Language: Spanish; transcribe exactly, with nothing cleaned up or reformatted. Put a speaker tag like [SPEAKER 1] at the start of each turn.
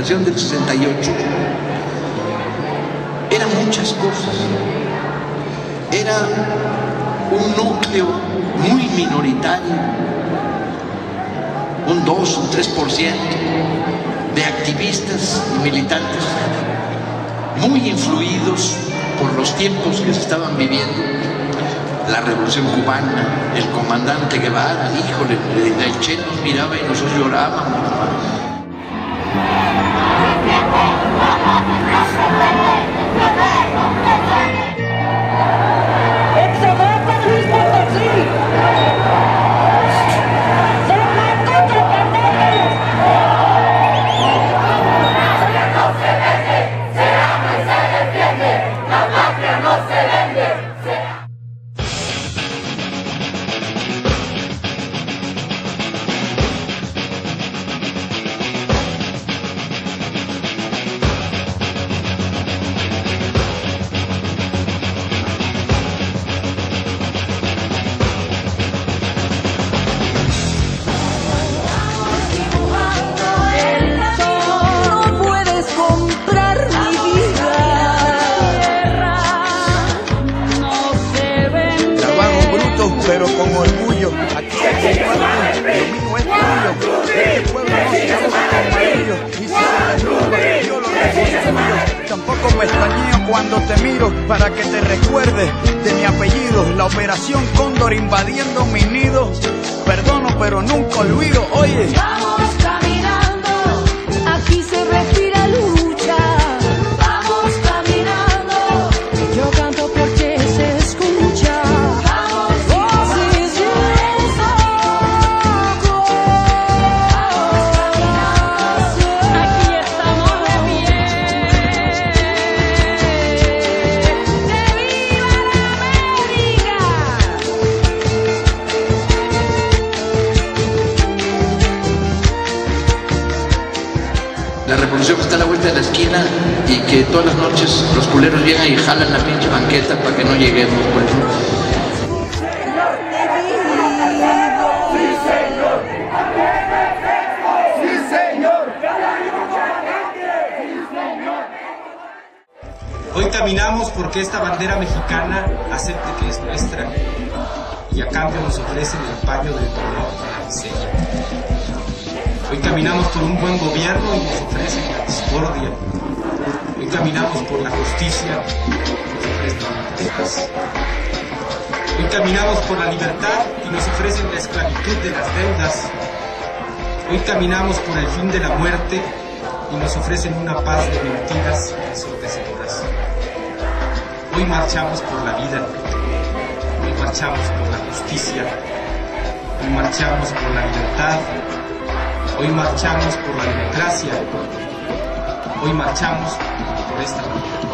[SPEAKER 1] revolución del sesenta y ocho eran muchas cosas. Era un núcleo muy minoritario, un dos, un tres por ciento de activistas y militantes muy influidos por los tiempos que se estaban viviendo. La revolución cubana, el comandante Guevara, híjole, el Che nos miraba y nosotros llorábamos.
[SPEAKER 2] Pero con orgullo, aquí se comparte, lo mío es tuyo. Este pueblo no se llama amarillo, y si se derrumba, yo lo reconstruyo. Tampoco me extraño cuando te miro, para que te recuerdes de mi apellido. La operación Cóndor invadiendo mi nido. Perdono, pero nunca olvido, oye.
[SPEAKER 3] Vamos caminando, aquí se respira lucha. Vamos caminando, yo canto porque se escucha.
[SPEAKER 1] La revolución está a la vuelta de la esquina y que todas las noches los culeros llegan y jalan la pinche banqueta para que no lleguemos, pues.
[SPEAKER 4] Hoy caminamos porque esta bandera mexicana acepte que es nuestra y a cambio nos ofrecen el paño del dolor para la miseria. Hoy caminamos por un buen gobierno y nos ofrecen la discordia. Hoy caminamos por la justicia y nos ofrecen la paz. Hoy caminamos por la libertad y nos ofrecen la esclavitud de las deudas. Hoy caminamos por el fin de la muerte y nos ofrecen una paz de mentiras ensordecedoras. Hoy marchamos por la vida. Hoy marchamos por la justicia. Hoy marchamos por la libertad. Hoy marchamos por la democracia, hoy marchamos por esta bandera.